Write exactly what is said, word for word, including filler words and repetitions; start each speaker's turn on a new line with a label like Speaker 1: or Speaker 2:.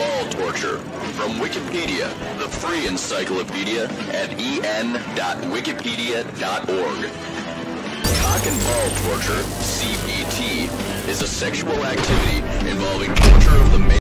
Speaker 1: ball torture. From Wikipedia, the free encyclopedia at e n dot wikipedia dot org. Cock and ball torture, C B T, is a sexual activity involving torture of the male